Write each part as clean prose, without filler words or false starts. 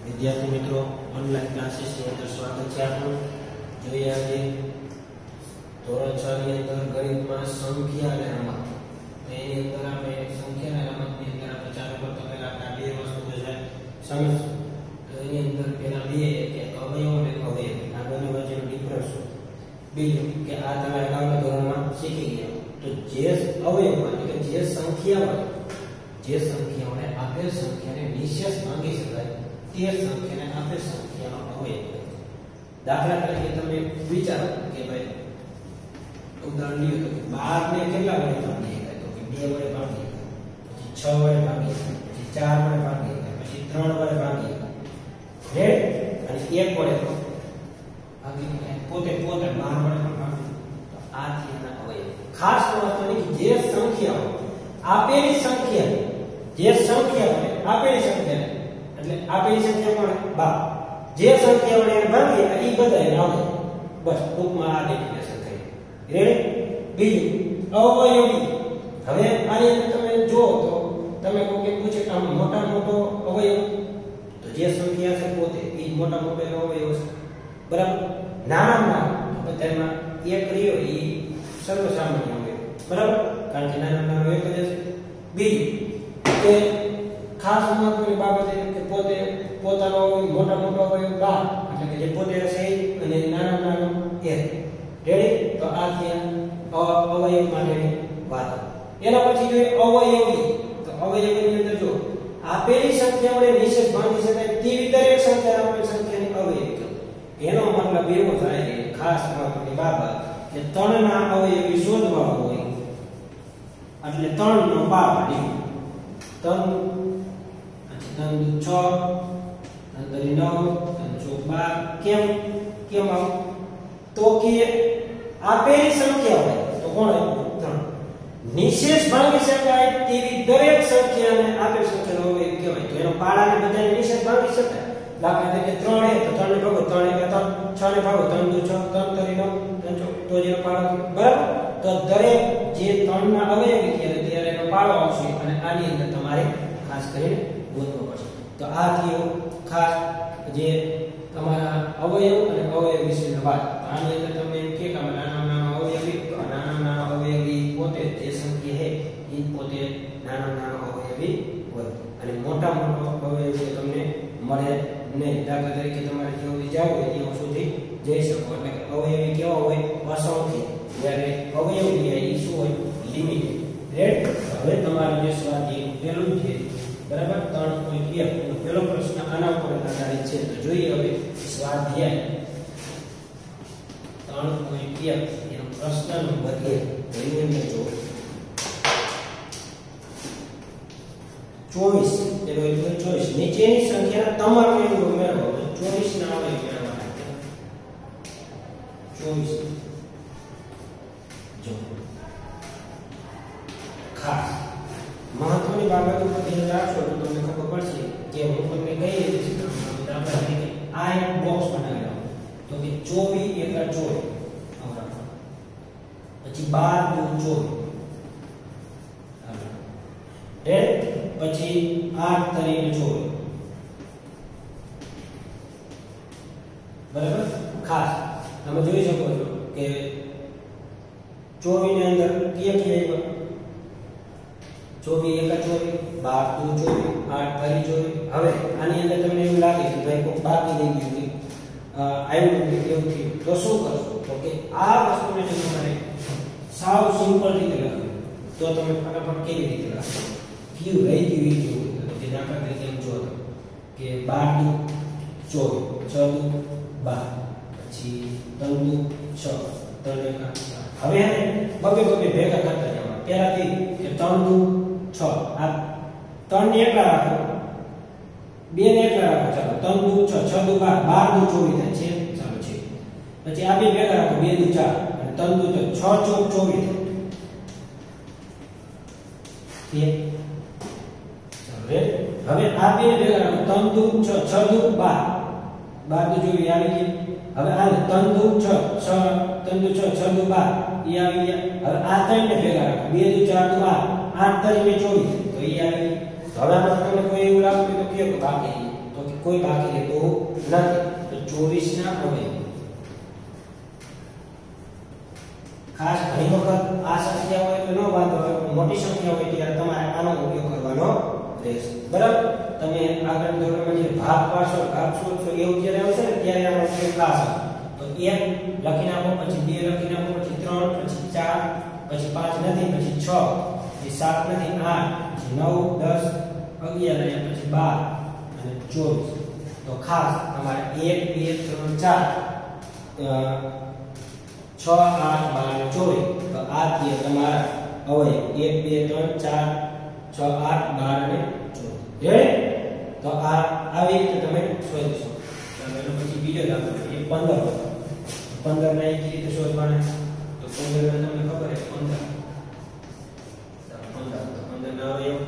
વિદ્યાર્થી મિત્રો ઓનલાઈન ક્લાસીસની અંદર સ્વાગત છે આપનું। જોઈએ આજે ધોરણ 6 ની અંદર ગણિતમાં સંખ્યા અને રમત। એની અંદર આપણે સંખ્યા અને રમતની અંદર આપણે ચાલુ કરતા પહેલા આપણે બે વસ્તુ છે સમજ। તો એની અંદર પેલા બે કે અવયવ અને અવયવ આ બંને વચ્ચેનો ડિફરન્સ, બીજું કે આ તમે અગાઉના ધોરણમાં શીખી ગયા। તો જે અવયવ એટલે કે જે સંખ્યાઓને આપેલ સંખ્યાને નિશેષ ભાંગી શકાય તે સંખ્યાને આપેલ સંખ્યાનો અવયવ કહેવાય। દાખલા તરીકે તમે વિચારો કે ભાઈ ઉદાહરણ લ્યો તો 12 ને કેટલા વડે ભાગી શકાય? તો કે 2 વડે ભાગી શકાય, પછી 6 વડે ભાગી શકાય, પછી 4 વડે ભાગી શકાય, પછી 3 વડે ભાગી શકાય, રેડ અને 1 વડે ભાગી શકાય, પોતે 12 વડે પણ ભાગી શકાય। આ થયાના અવયવ। ખાસ મહત્વની કે જે સંખ્યાઓ આપેલી સંખ્યા જે સંખ્યાઓને આપેલી સંખ્યાને એટલે આપેલી સંખ્યા કોણ? 12 જે સંખ્યાઓને એને ભાગીએ એ બધાય આવે। બસ ટૂંકમાં આ ડેફિનેશન થઈ રેડી। બીજું અવયવી। હવે આની અંદર તમે જો તો તમે કોઈ પૂછે કે આમ મોટા મોટો અવયવ, તો જે સંખ્યા છે પોતે એ મોટા મોટો એનો અવયવ છે, બરાબર। નાના બધામાં એક રહ્યો એ સર્વસામાન્ય અવયવ, બરાબર, કારણ કે નાના એક જ છે। બીજું કે ખાસ મહત્વની બાબત એ કે પોતે પોતાનો મોટા મોટો અવયવ 12 એટલે કે જે પોતે હશે અને નાનો એક રેડી। તો આ થયા અવયવ માટેની વાત। એના પછી જોઈએ અવયવી। તો અવયવીની અંદર જો આપેલી સંખ્યાઓને નિશેષ ભાંગી શકાય તેવી દરેક સંખ્યા આપેલ સંખ્યાની અવયવી। એનો મતલબ એવો થાય કે ખાસ મહત્વની બાબત કે 3 ના અવયવી શોધવા હોય એટલે 3 નો પાવર 3 6 9 12 કેમ તો કે આપેલી સંખ્યા હોય તો કોણ 3 નિશેષ ભાંગી શકાય તેવી દરેક સંખ્યાને આપેલ સંખ્યાનો અવયવ કહેવાય। તો એનો પાડાને બધાને નિશેષ ભાંગી શકાય। દાખલા તરીકે 3 છે તો 3 ને ભાગો 3 1 3 6 ને ભાગો 3 2 6 3 3 9 3 તો જેનો પાડો બરાબર। તો દરેક જે 3 ના અવયવી ત્યારે એનો પાડો આવશે અને આની અંદર તમારે ખાસ કરીને ગોતવો પડશે। તો આ થયો ખાસ જે તમારા અવયવ અને અવયવ વિશેની વાત। આની અંદર તમે એમ કે નાના અવયવી, તો નાના અવયવી પોતે જે સંખ્યા છે એ પોતે નાના અવયવી હોય અને મોટા અવયવી તમને મળે નહીં। દાખલા તરીકે તમારે જો જાવ હોય ત્યાં સુધી જઈ શકો એટલે કે અવયવી કેવા હોય? અસંખ્ય, જ્યારે અવયવી એ શું હોય? લિમિટેડ રેડ। હવે તમારું જે સ્વાધ્યાય પહેલું છે બરાબર 3.1 એનો પહેલો પ્રશ્ન આના ઉપર આધારિત છે। તો જોઈએ હવે સ્વાધ્યાય 3.1 એનો પ્રશ્ન નંબર 1 એની અંદર જો 24 એનો એટલે 24 નીચેની સંખ્યાના તમામ અવયવો મેળવો। 24 ના અવયવ મેળવવા માટે 24 જો ખાસ મહત્વની બાબત ઉપર ધ્યાન રાખશો તો તમને ખબર પડશે કે હું તમને કઈ રીતે શીખવાડું। દાખલા તરીકે આ એક બોક્સ બનાવેલો તો કે 24 એકા 24 પછી 12 દુ 24 પછી 8 તરીકે 24 બરાબર। ખાસ તમે જોઈ શકો છો કે 24 ની અંદર કયા આવ્યા? 24 એકા 24 12 દુ 24 8 તરી 24। હવે આની અંદર તમને એવું લાગે કે ભાઈ કોઈ બાકી રહી ગયું કે આવ્યું નથી એવું થયું, તો શું કરશો? તો કે આ વસ્તુને જો તમારે સાવ સિમ્પલ રીતે લખો તો તમે ફટાફટ કેવી રીતે લખો? કયું રહી ગયું એ જોવું। કે દાખલા તરીકે એમ જો કે 12 દુ 24 6 દુ 12 પછી 3 દુ 6 3 એકા 4। હવે બબે ભેગા કરતા જવા। પહેલાથી કે 3 દુ 6 આ 3 ને એકલા રાખો, 2 ને એકલા રાખો, ચાલો 3 દુ 6 6 દુ 12 12 દુ 24 થાય છે, ચાલો છે। પછી આ બે ભેગા રાખો 2 દુ 4 અને 3 દુ 6 6 ચોક 24 થાય। હવે આ બે ભેગા રાખો 3 દુ 6 6 દુ 12 12 દુ 24 આવી ગઈ। હવે આ 3 દુ 6 6 3 દુ 6 6 દુ 12 એ આવી ગયા। હવે આ ત્રણ ને ભેગા રાખો 2 દુ 4 દુ 8 8 તરીકે 24 તો એ આવી ગઈ। હવે આમાં તમને કોઈ એવું લાગતું તો કે બાકી તો કે કોઈ બાકી રહેતું નથી. તો 24 ના અવયવ. ખાસ ઘણી વખત આ સંખ્યા હોય તો ન વાંધો હોય, મોટી સંખ્યા હોય ત્યારે તમારે આનો ઉપયોગ કરવાનો રહેશે. બરાબર? તમે આગળ ધોરણમાં જે ભાગ પાડશો, ભાગ શોધશો એવું જ્યારે આવશે ને ત્યારે આનો ઉપયોગ ખાસ આવશે. તો 1 લખી નાખો, પછી 2 લખી નાખો, પછી 3, પછી 4, પછી 5 નથી, પછી 6, પછી 7 નથી, 8, પછી 9, 10, 11 અને પછી 12 અને 24. તો ખાસ તમારે 1 2 3 4 6 8 12 24. તો આ છે તમારા અવયવ 1 2 3 4 6 8 12 અને 24. તો આ આવી રીતે તમે શોધશો. એનો પછી બીજો દાખલો છે 15. 15 ને એક રીતે શોધવાના. તો 15 ને તમને ખબર છે 15 ના અવયવ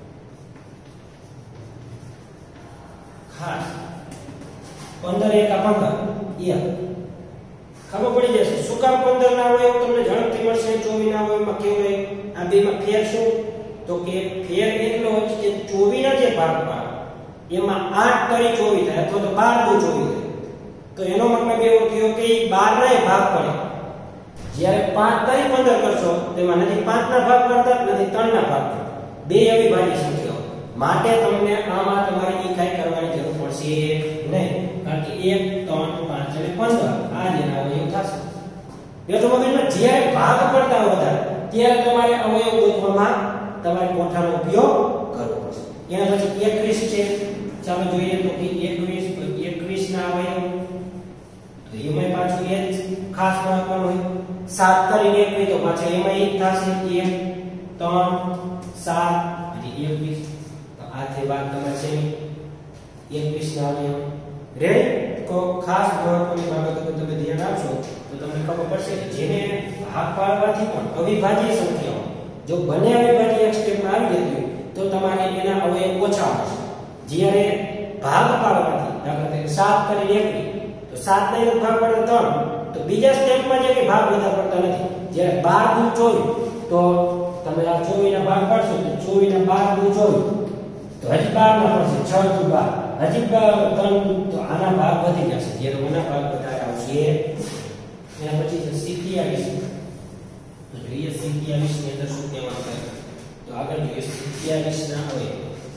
ખાસ 15 1 15 ખબર પડી જશે. શું કામ 15 ના અવયવ તમને ઝડપથી મળશે? 24 ના અવયવમાં કેવું રહે? આ બેમાં ફેર શું? તો કે ફેર એટલો જ કે 24 ના જે ભાગ પાડે એમાં 8 તરી 24 થાય અથવા તો 12 દુ 24 થાય. તો એનો મતલબ એવો થયો કે 12 નાય ભાગ પડે. જ્યારે 5 તરી 15 કરશો તેમાં નથી 5 ના ભાગ પડતા, નથી 3 ના ભાગ પડતા. બે અવિભાજ્ય સંખ્યાઓ માટે તમને આમાં તમારે ઈ કાઈ કરવાની જરૂર પડશે નહીં. કારણ કે 1 3 5 અને 15 આ જેના અવયવ થશે. બેઠો મગજમાં જ્યારે ભાગ પડતા વધારે ત્યારે તમારે અવયવ ગોતવામાં તમારે કોઠાનો ઉપયોગ કરવો પડશે. એના પછી 21 છે. ચાલો જોઈએ તો કે 21 ના અવયવ તો એમાં પાછું એ જ ખાસ મહત્વનું હોય. 7 કરીને 21 તો પાછા એમાં એ થશે 1 3 7 અને 21. તો આ થી વાત તમારે છે 21 ના અવયવ રે. તો ખાસ મહત્વની બાબતો પર તમે ધ્યાન આપશો તો તમને ખબર પડશે કે જેને ભાગ પાડવાથી પણ અવિભાજ્ય સંખ્યાઓ જો બંને અવિભાજ્ય એક સ્ટેપમાં આવી જતી તો તમારે એના અવયવ ઓછા હશે. જ્યારે ભાગ પાડવાથી દાખલા તરીકે 7 કરીને 21 તો 7 ને ભાગ પાડે 3 તો બીજા સ્ટેપમાં જે કે ભાગ બધા પડતા નથી. જ્યારે 12 દુ 24 તો તમે આ 24 ના ભાગ પાડશો તો 24 ના 12 દુ 24 તો હજી 12 ના પડશે 6 દુ 12 હજી 3 તો આના ભાગ વધી જશે. જ્યારે ઓના ભાગ વધારે આવશે. એના પછી છે 27. તો જોઈએ 27 ની અંદર શું કહેવાનું છે. તો આગળ જોઈએ 27 ના અવયવ.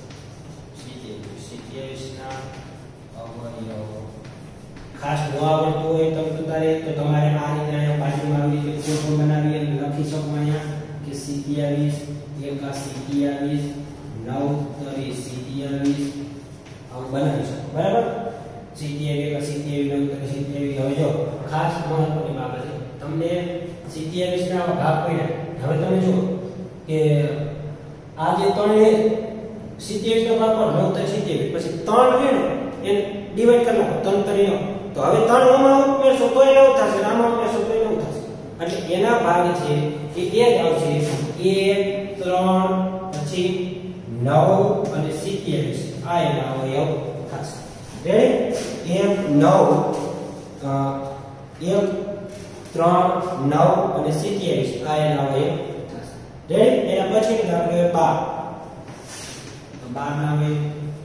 27 ના અવયવ ખાસ ન આવડતું હોય તો તમારે આ રીતે અહીંયા બાજુમાં આવી રીતે કોઠો બનાવી અને લખી શકો અહીંયા કે 27 એકા 27 9 તરી 27 આમ બનાવી શકો. બરાબર? 27 એકા 27 9 તરી 27. હવે જો ખાસ મહત્વની બાબત છે. તમને 27 ના ભાગ પડ્યા. હવે તમે જુઓ કે આ જે 3 27 નો ભાગ પર 9 તરી 27 પછી 3 છે ને એને ડિવાઈડ કરી નાખો 3 તરીનો. તો હવે 3 ઓમાં ઉમેરશો તોય 9 થશે, આમાં ઉમેરશો તોય 9 થશે. એટલે એના ભાગ છે કે એ જ આવશે 1 3 પછી 9 અને 27. આ એના અવયવ થશે. રેડી? 1 9 1 3 9 અને 27 આ એના અવયવ થશે. રેડી? એના પછીનો દાખલો 12. તો 12 ના અવયવ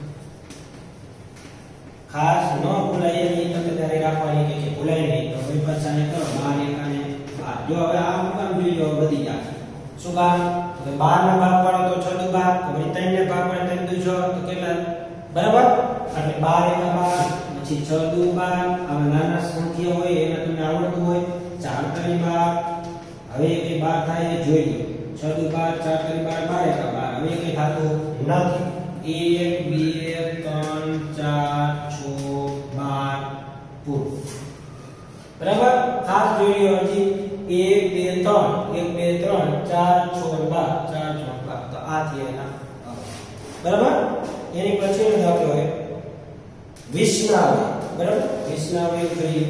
ખાસ ન ભૂલાય એની તકેદારી રાખવાની કે ભૂલાય નહીં. તો કોઈ પાછાને કરો 12 એકાને 12. જો હવે આ મુકામ જોઈ લો વધી જાય. શું કામ? તો 12 ના ભાગ પાડો તો 6 દુ 12, તો પછી 3 ને ભાગ પાડો 3 દુ 6 તો કેટલા? બરાબર? એટલે 12 એકા 12 પછી 6 દુ 12. આ નાના સંખ્યા હોય એને તમને આવડતું હોય 4 તરી 12. હવે એ 12 થાય એ જોઈ લો. 6 દુ 12 4 તરી 12 12 એકા 12. હવે એ થાતું નથી. 1 2 3 4 6 12 પૂરું. બરાબર? ખાસ જોઈ લો હજી 1 2 3 1 2 3 4 6 12 4 6 12. તો આ થી એના બરાબર? એની પછીનો દાખલો હોય 20 ના અવયવ. બરાબર? 20 ના અવયવ કરીએ.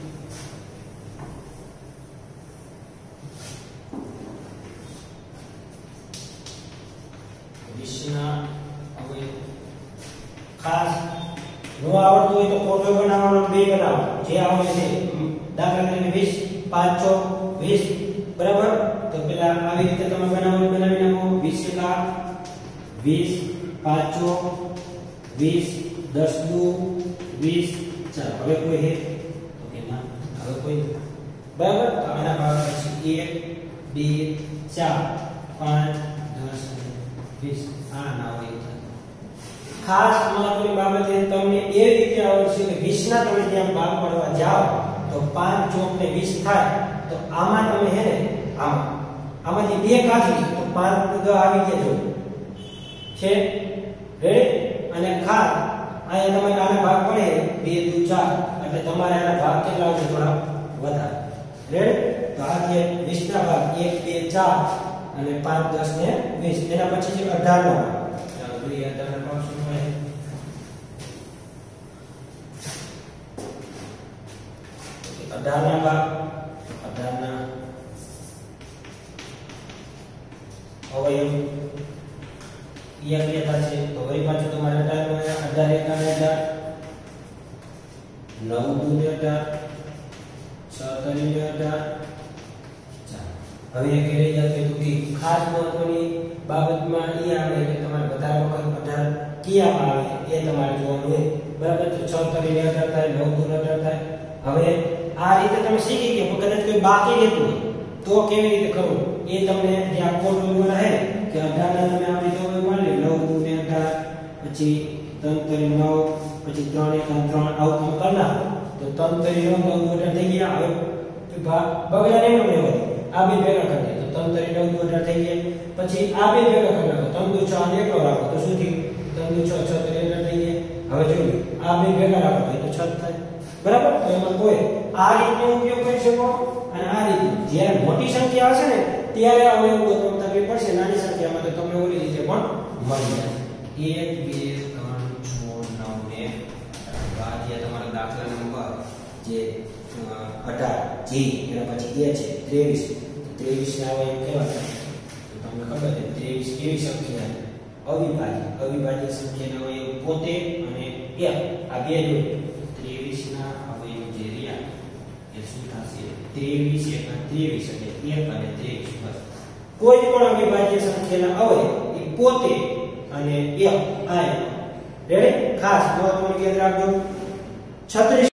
20 ના અવયવ ખાસ નો આવડતું હોય તો કોઠો બનાવવાનો, બે બનાવો જે આવડે છે. દાખલા તરીકે 20 5 6 20. બરાબર? તો પેલા આવી રીતે તમે બનાવી નાખો. 20 એકા 20 5 6 20 10 દુ 20 ચાલો હવે કોઈ હે તો કે ના હવે કોઈ બરાબર તો આના ભાગ પછી 1 2 4 5 10 20 આ ના હોય ખાસ મહત્વની બાબત એ તમને એ રીતે આવડશે કે 20 ના તમે જેમ ભાગ પાડવા જાઓ તો 5 ચોક ને 20 થાય તો આમાં તમે હે ને આમાંથી બે કાઢી તો 5 10 આવી ગયા જો છે રેડી અને ખાસ અહીંયા તમે આના ભાગ પડે 2 દુ 4 એટલે તમારે આના ભાગ કેટલા આવશે થોડા વધારે રેડી તો આ જે 20 ના ભાગ 1 2 4 અને 5 10 ને 20 એના પછી જે 18 નો ચાલો જોઈએ 18 નો ભાગ શું મળે 18 ના ભાગ 18 ના અવયવ ક્રિયા છે તો વળી પાછું તમારે 18 નો 18 9 દુ 18 6 તરી 18 હવે એક રહી જાય તો કે ખાસ મહત્વની બાબતમાં એ આવે કે તમારે વધારે વખત 18 કિયામાં આવે એ તમારે જોવાનું હોય બરાબર તો 6 તરી 18 થાય 9 દુ 18 થાય હવે આ રીતે તમે શીખી ગયા કદાચ કોઈ બાકી રહેતું તો કેવી રીતે કરવું એ તમને જ્યાં કોડ જોવાના હે કે 18 ના તમે આ રીતે માની લો 9 દુ 18 પછી 3 તરી 9 પછી 3 1 3 આવું તમે કરના તો 3 તરી 9 દુ 18 થઈ ગયા હવે બગડા ને એમ લેવા આ બે ભેગા કરી દે તો 3 તરી 9 દુ 18 થઈ ગયા પછી આ બે ભેગા કરી નાખો 3 દુ 6 અને એકલો રાખો તો શું થયું 3 દુ 6 6 તરી 18 થઈ ગયા હવે જોયું આ બે ભેગા રાખો તો 6 થાય બરાબર તો એમાં કોઈ આ રીતનો ઉપયોગ કરી શકો અને આ રીતે જ્યારે મોટી સંખ્યા હશે ને ત્યારે આ અવયવ ગોતવા તકલીફ પડશે નાની સંખ્યામાં તો તમને ઓલી રીતે પણ મળી જશે 1 2 3 6 9 ને આ જે તમારો દાખલા નંબર જે 18 જી એના પછી એ છે 23 23 ના અવયવ કેવા થાય તો તમને ખબર છે 23 કેવી સંખ્યા અવિભાજ્ય સંખ્યાના અવયવ પોતે અને એક આ બે જો 23 ના અવયવ જે રહ્યા એ શું થશે 23 1 23 એટલે 1 અને 23 બસ કોઈ પણ અવિભાજ્ય સંખ્યાના અવયવ એ પોતે અને એક આ રેડી ખાસ મહત્વનું યાદ રાખજો 36